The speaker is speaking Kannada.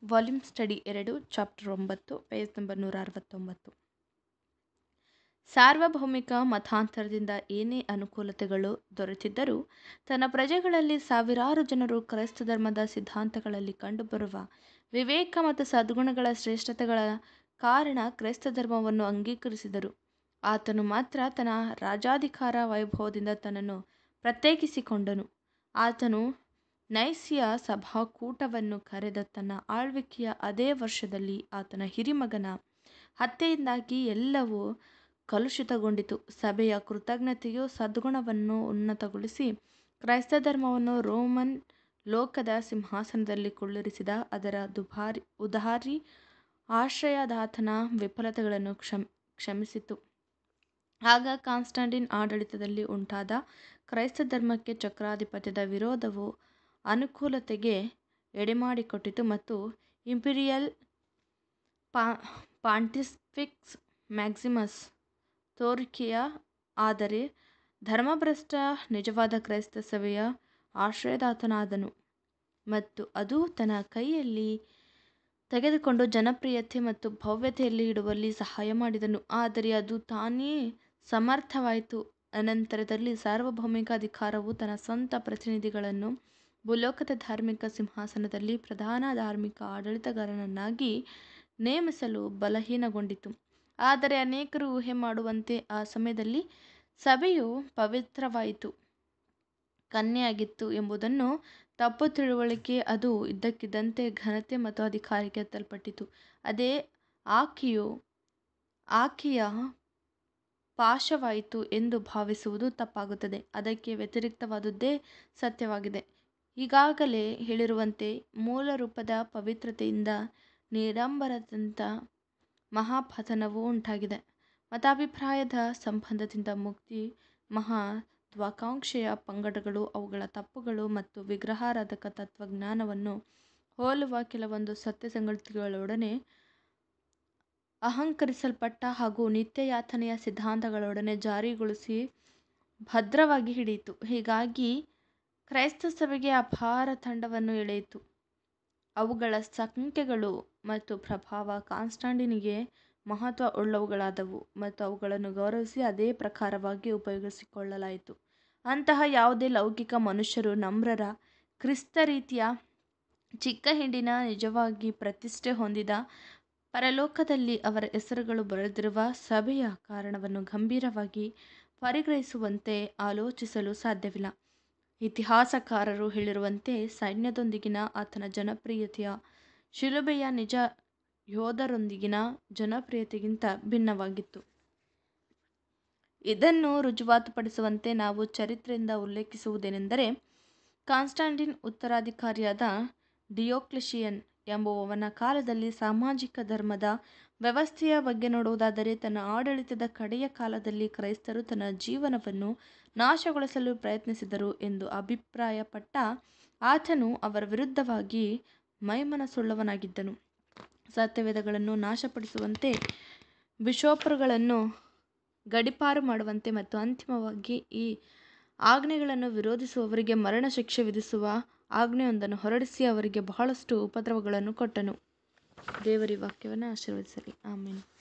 Volume study 2 chapter 9 page number 169. ಸಾರ್ವಭೌಮಿಕ ಮತಾಂತರದಿಂದ ಏನೇ ಅನುಕೂಲತೆಗಳು ದೊರೆತಿದ್ದರೂ ತನ್ನ ಪ್ರಜೆಗಳಲ್ಲಿ ಸಾವಿರಾರು ಜನರು ಕ್ರೈಸ್ತ ಧರ್ಮದ ಸಿದ್ಧಾಂತಗಳಲ್ಲಿ ಕಂಡುಬರುವ ವಿವೇಕ ಮತ್ತು ಸದ್ಗುಣಗಳ ಶ್ರೇಷ್ಠತೆಗಳ ಕಾರಣ ಕ್ರೈಸ್ತ ಧರ್ಮವನ್ನು ಅಂಗೀಕರಿಸಿದರು. ಆತನು ಮಾತ್ರ ತನ್ನ ರಾಜಾಧಿಕಾರ ವೈಭವದಿಂದ ತನ್ನನ್ನು ಪ್ರತ್ಯೇಕಿಸಿಕೊಂಡನು. ಆತನು ನೈಸಿಯ ಸಭಾಕೂಟವನ್ನು ಕರೆದ ತನ್ನ ಆಳ್ವಿಕೆಯ ಅದೇ ವರ್ಷದಲ್ಲಿ ಆತನ ಹಿರಿಮಗನ ಹತ್ಯೆಯಿಂದಾಗಿ ಎಲ್ಲವೂ ಕಲುಷಿತಗೊಂಡಿತು. ಸಭೆಯ ಕೃತಜ್ಞತೆಯು ಸದ್ಗುಣವನ್ನು ಉನ್ನತಗೊಳಿಸಿ ಕ್ರೈಸ್ತ ಧರ್ಮವನ್ನು ರೋಮನ್ ಲೋಕದ ಸಿಂಹಾಸನದಲ್ಲಿ ಕುಳ್ಳಿರಿಸಿದ. ಅದರ ಉದಾರಿ ಆಶ್ರಯದಾತನ ವಿಫಲತೆಗಳನ್ನು ಕ್ಷಮಿಸಿತು. ಆಗ ಕಾನ್ಸ್ಟಂಟೈನ್ ಆಡಳಿತದಲ್ಲಿ ಉಂಟಾದ ಕ್ರೈಸ್ತ ಧರ್ಮಕ್ಕೆ ಚಕ್ರಾಧಿಪತ್ಯದ ವಿರೋಧವು ಅನುಕೂಲತೆಗೆ ಎಡೆಮಾಡಿಕೊಟ್ಟಿತು ಮತ್ತು ಇಂಪೀರಿಯಲ್ ಪಾಂಟಿಫಿಕ್ಸ್ ಮ್ಯಾಕ್ಸಿಮಸ್ ತೋರಿಕೆಯ ಆದರೆ ಧರ್ಮಭ್ರಷ್ಟ ನಿಜವಾದ ಕ್ರೈಸ್ತ ಸಭೆಯ ಆಶ್ರಯದಾತನಾದನು ಮತ್ತು ಅದು ತನ್ನ ಕೈಯಲ್ಲಿ ತೆಗೆದುಕೊಂಡು ಜನಪ್ರಿಯತೆ ಮತ್ತು ಭವ್ಯತೆಯಲ್ಲಿ ಇಡುವಲ್ಲಿ ಸಹಾಯ ಮಾಡಿದನು. ಆದರೆ ಅದು ತಾನೇ ಸಮರ್ಥವಾಯಿತು. ಅನಂತರದಲ್ಲಿ ಸಾರ್ವಭೌಮಿಕ ಅಧಿಕಾರವು ತನ್ನ ಸ್ವಂತ ಪ್ರತಿನಿಧಿಗಳನ್ನು ಭೂಲೋಕದ ಧಾರ್ಮಿಕ ಸಿಂಹಾಸನದಲ್ಲಿ ಪ್ರಧಾನ ಧಾರ್ಮಿಕ ಆಡಳಿತಗಾರನನ್ನಾಗಿ ನೇಮಿಸಲು ಬಲಹೀನಗೊಂಡಿತು. ಆದರೆ ಅನೇಕರು ಊಹೆ ಮಾಡುವಂತೆ ಆ ಸಮಯದಲ್ಲಿ ಸಭೆಯು ಪವಿತ್ರವಾಯಿತು, ಕನ್ಯೆಯಾಗಿತ್ತು ಎಂಬುದನ್ನು ತಪ್ಪು ತಿಳುವಳಿಕೆ. ಅದು ಇದ್ದಕ್ಕಿದ್ದಂತೆ ಘನತೆ ಮತ್ತು ಅಧಿಕಾರಕ್ಕೆ ಎತ್ತಲ್ಪಟ್ಟಿತು. ಅದೇ ಆಕೆಯ ಪಾಶವಾಯಿತು ಎಂದು ಭಾವಿಸುವುದು ತಪ್ಪಾಗುತ್ತದೆ. ಅದಕ್ಕೆ ವ್ಯತಿರಿಕ್ತವಾದುದೇ ಸತ್ಯವಾಗಿದೆ. ಈಗಾಗಲೇ ಹೇಳಿರುವಂತೆ ಮೂಲ ರೂಪದ ಪವಿತ್ರತೆಯಿಂದ ನಿರಾಡಂಬರದಂಥ ಮಹಾಪತನವು ಉಂಟಾಗಿದೆ. ಮತಾಭಿಪ್ರಾಯದ ಸಂಬಂಧದಿಂದ ಮುಕ್ತಿ ಮಹತ್ವಾಕಾಂಕ್ಷೆಯ ಪಂಗಡಗಳು ಅವುಗಳ ತಪ್ಪುಗಳು ಮತ್ತು ವಿಗ್ರಹಾರಾಧಕ ತತ್ವಜ್ಞಾನವನ್ನು ಹೋಲುವ ಕೆಲವೊಂದು ಸತ್ಯ ಸಂಗತಿಗಳೊಡನೆ ಅಹಂಕರಿಸಲ್ಪಟ್ಟ ಹಾಗೂ ನಿತ್ಯಯಾತನೆಯ ಸಿದ್ಧಾಂತಗಳೊಡನೆ ಜಾರಿಗೊಳಿಸಿ ಭದ್ರವಾಗಿ ಹಿಡಿಯಿತು. ಹೀಗಾಗಿ ಕ್ರೈಸ್ತ ಸಭೆಗೆ ಅಪಾರ ತಂಡವನ್ನು ಎಳೆಯಿತು. ಅವುಗಳ ಸಂಖ್ಯೆಗಳು ಮತ್ತು ಪ್ರಭಾವ ಕಾನ್ಸ್ಟಂಟೈನಿಗೆ ಮಹತ್ವ ಉಳ್ಳವುಗಳಾದವು ಮತ್ತು ಅವುಗಳನ್ನು ಗೌರವಿಸಿ ಅದೇ ಪ್ರಕಾರವಾಗಿ ಉಪಯೋಗಿಸಿಕೊಳ್ಳಲಾಯಿತು. ಅಂತಹ ಯಾವುದೇ ಲೌಕಿಕ ಮನುಷ್ಯರು ನಮ್ರರ ಕ್ರಿಸ್ತ ರೀತಿಯ ಚಿಕ್ಕ ಹಿಂಡಿನ ನಿಜವಾಗಿ ಪ್ರತಿಷ್ಠೆ ಹೊಂದಿದ ಪರಲೋಕದಲ್ಲಿ ಅವರ ಹೆಸರುಗಳು ಬರೆದಿರುವ ಸಭೆಯ ಕಾರಣವನ್ನು ಗಂಭೀರವಾಗಿ ಪರಿಗ್ರಹಿಸುವಂತೆ ಆಲೋಚಿಸಲು ಸಾಧ್ಯವಿಲ್ಲ. ಇತಿಹಾಸಕಾರರು ಹೇಳಿರುವಂತೆ ಸೈನ್ಯದೊಂದಿಗಿನ ಆತನ ಜನಪ್ರಿಯತೆಯ ಶಿಲುಬೆಯ ನಿಜ ಯೋಧರೊಂದಿಗಿನ ಜನಪ್ರಿಯತೆಗಿಂತ ಭಿನ್ನವಾಗಿತ್ತು. ಇದನ್ನು ರುಜುವಾತುಪಡಿಸುವಂತೆ ನಾವು ಚರಿತ್ರೆಯಿಂದ ಉಲ್ಲೇಖಿಸುವುದೇನೆಂದರೆ, ಕಾನ್ಸ್ಟಂಟೈನ್ ಉತ್ತರಾಧಿಕಾರಿಯಾದ ಡಿಯೋಕ್ಲೆಷಿಯನ್ ಎಂಬುವವನ ಕಾಲದಲ್ಲಿ ಸಾಮಾಜಿಕ ಧರ್ಮದ ವ್ಯವಸ್ಥೆಯ ಬಗ್ಗೆ ನೋಡುವುದಾದರೆ, ತನ್ನ ಆಡಳಿತದ ಕಡೆಯ ಕಾಲದಲ್ಲಿ ಕ್ರೈಸ್ತರು ತನ್ನ ಜೀವನವನ್ನು ನಾಶಗೊಳಿಸಲು ಪ್ರಯತ್ನಿಸಿದರು ಎಂದು ಅಭಿಪ್ರಾಯಪಟ್ಟ ಆತನು ಅವರ ವಿರುದ್ಧವಾಗಿ ಮೈಮನಸ್ಸುಳ್ಳವನಾಗಿದ್ದನು. ಸತ್ಯವೇದಗಳನ್ನು ನಾಶಪಡಿಸುವಂತೆ, ಬಿಷಪ್ರುಗಳನ್ನು ಗಡೀಪಾರು ಮಾಡುವಂತೆ ಮತ್ತು ಅಂತಿಮವಾಗಿ ಈ ಆಜ್ಞೆಗಳನ್ನು ವಿರೋಧಿಸುವವರಿಗೆ ಮರಣ ಶಿಕ್ಷೆ ವಿಧಿಸುವ ಆಜ್ಞೆಯೊಂದನ್ನು ಹೊರಡಿಸಿ ಅವರಿಗೆ ಬಹಳಷ್ಟು ಉಪದ್ರವಗಳನ್ನು ಕೊಟ್ಟನು. ದೇವರ ವಾಕ್ಯವನ್ನು ಆಶೀರ್ವದಿಸಲಿ. ಆಮೆನ್.